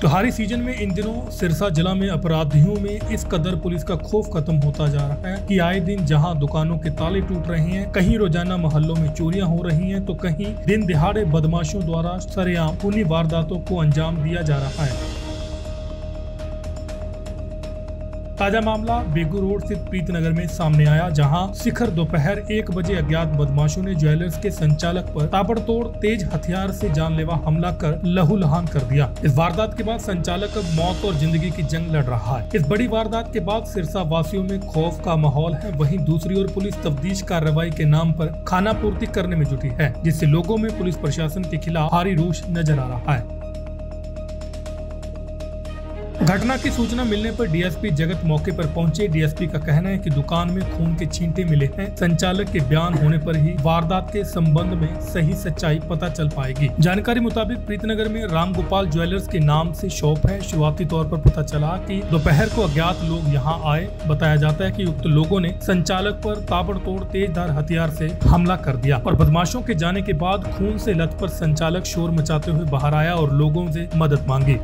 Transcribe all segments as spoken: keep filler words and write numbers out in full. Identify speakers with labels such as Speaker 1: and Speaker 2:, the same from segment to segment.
Speaker 1: त्योहारी सीजन में इन दिनों सिरसा जिला में अपराधियों में इस कदर पुलिस का खौफ खत्म होता जा रहा है कि आए दिन जहां दुकानों के ताले टूट रहे हैं, कहीं रोजाना मोहल्लों में चोरियां हो रही हैं, तो कहीं दिन दिहाड़े बदमाशों द्वारा सरेआम खूनी वारदातों को अंजाम दिया जा रहा है। ताजा मामला बेगू रोड स्थित प्रीतनगर में सामने आया, जहां शिखर दोपहर एक बजे अज्ञात बदमाशों ने ज्वेलर्स के संचालक पर ताबड़तोड़ तेज हथियार से जानलेवा हमला कर लहूलुहान कर दिया। इस वारदात के बाद संचालक अब मौत और जिंदगी की जंग लड़ रहा है। इस बड़ी वारदात के बाद सिरसा वासियों में खौफ का माहौल है। वहीं दूसरी ओर पुलिस तफ्तीश कार्रवाई के नाम पर खाना पूर्ति करने में जुटी है, जिससे लोगों में पुलिस प्रशासन के खिलाफ भारी रोष नजर आ रहा है। घटना की सूचना मिलने पर डीएसपी जगत मौके पर पहुंचे। डीएसपी का कहना है कि दुकान में खून के छींटे मिले हैं। संचालक के बयान होने पर ही वारदात के संबंध में सही सच्चाई पता चल पाएगी। जानकारी मुताबिक प्रीतनगर में राम गोपाल ज्वेलर्स के नाम से शॉप है। शुरुआती तौर पर पता चला कि दोपहर को अज्ञात लोग यहां आए। बताया जाता है कि उक्त लोगों ने संचालक पर ताबड़तोड़ तेजधार हथियार से हमला कर दिया और बदमाशों के जाने के बाद खून से लथपथ संचालक शोर मचाते हुए बाहर आया और लोगों से मदद मांगी।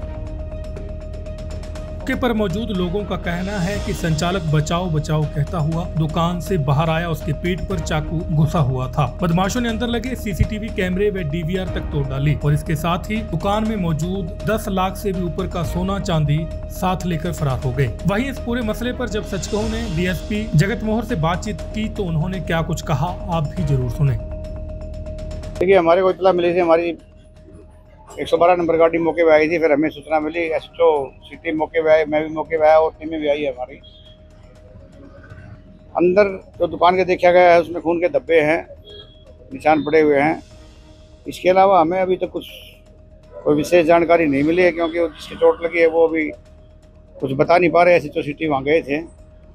Speaker 1: मौके पर मौजूद लोगों का कहना है कि संचालक बचाओ बचाओ कहता हुआ दुकान से बाहर आया। उसके पेट पर चाकू घुसा हुआ था। बदमाशों ने अंदर लगे सीसीटीवी कैमरे व डीवीआर तक तोड़ डाली और इसके साथ ही दुकान में मौजूद दस लाख से भी ऊपर का सोना चांदी साथ लेकर फरार हो गए। वहीं इस पूरे मसले पर जब सच कहूं ने डीएसपी जगत मोहर से बातचीत की तो उन्होंने क्या कुछ कहा, आप भी जरूर सुने।
Speaker 2: देखिए, हमारे को इत्तला मिली थी, हमारी एक सौ बारह नंबर गाड़ी मौके पे आई थी। फिर हमें सूचना मिली, एसओ सिटी मौके पे आए, मैं भी मौके पे आया और टीमें भी आई है हमारी। अंदर जो दुकान के देखा गया है उसमें खून के धब्बे हैं, निशान पड़े हुए हैं। इसके अलावा हमें अभी तक कुछ कोई विशेष जानकारी नहीं मिली है, क्योंकि जिसकी चोट लगी है वो अभी कुछ बता नहीं पा रहे। एसओ सिटी वहाँ गए थे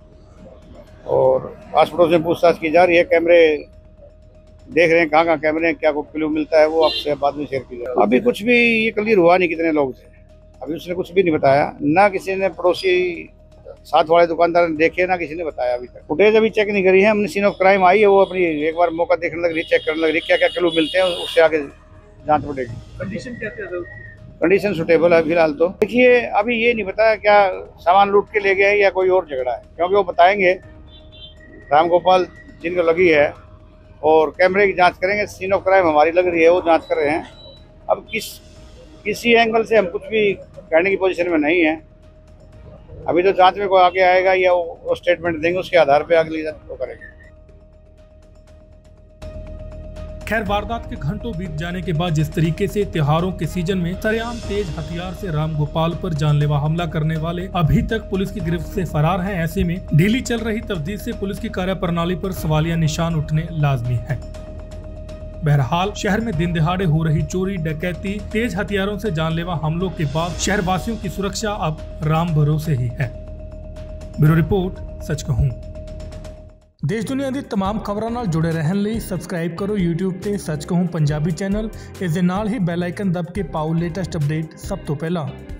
Speaker 2: और आस पड़ोस में पूछताछ की जा रही है। कैमरे देख रहे हैं कहाँ कहाँ कैमरे हैं, क्या को क्लू मिलता है वो आपसे बाद में शेयर किया। अभी कुछ भी ये क्लियर हुआ नहीं कितने लोग थे, अभी उसने कुछ भी नहीं बताया। ना किसी ने पड़ोसी साथ वाले दुकानदार ने देखे, ना किसी ने बताया अभी तक। फुटेज अभी चेक नहीं करी है हमने। सीन ऑफ क्राइम आई है, वो अपनी एक बार मौका देखने लग रही, चेक करने लग रही, क्या क्या क्लू मिलते हैं उससे आगे जांच बढ़ेगी।
Speaker 3: कंडीशन क्या थी?
Speaker 2: कंडीशन सुटेबल है फिलहाल तो। देखिए, अभी ये नहीं बताया क्या सामान लूट के ले गए या कोई और झगड़ा है, क्योंकि वो बताएंगे। राम गोपाल जिनको लगी है और कैमरे की जांच करेंगे। सीन ऑफ क्राइम हमारी लग रही है, वो जांच कर रहे हैं। अब किस किसी एंगल से हम कुछ भी कहने की पोजीशन में नहीं है। अभी तो जांच में कोई आगे आएगा या वो स्टेटमेंट देंगे, उसके आधार पे अगली जांच वो करेंगे।
Speaker 1: खैर, वारदात के घंटों बीत जाने के बाद जिस तरीके से त्योहारों के सीजन में सरेआम तेज हथियार से राम गोपाल पर जानलेवा हमला करने वाले अभी तक पुलिस की गिरफ्त से फरार हैं, ऐसे में ढीली चल रही तफ्तीश से पुलिस की कार्यप्रणाली पर सवालिया निशान उठने लाजमी है। बहरहाल, शहर में दिन दिहाड़े हो रही चोरी, डकैती, तेज हथियारों से जानलेवा हमलों के बाद शहरवासियों की सुरक्षा अब राम भरोसे ही है। ब्यूरो रिपोर्ट, सच कहूं। देश दुनिया दी तमाम खबरों नाल जुड़े रहन लई सबसक्राइब करो यूट्यूब ते सच कहूं पंजाबी चैनल। इस दे नाल ही बैल आइकन दब के पाओ लेटेस्ट अपडेट सब तो पहला।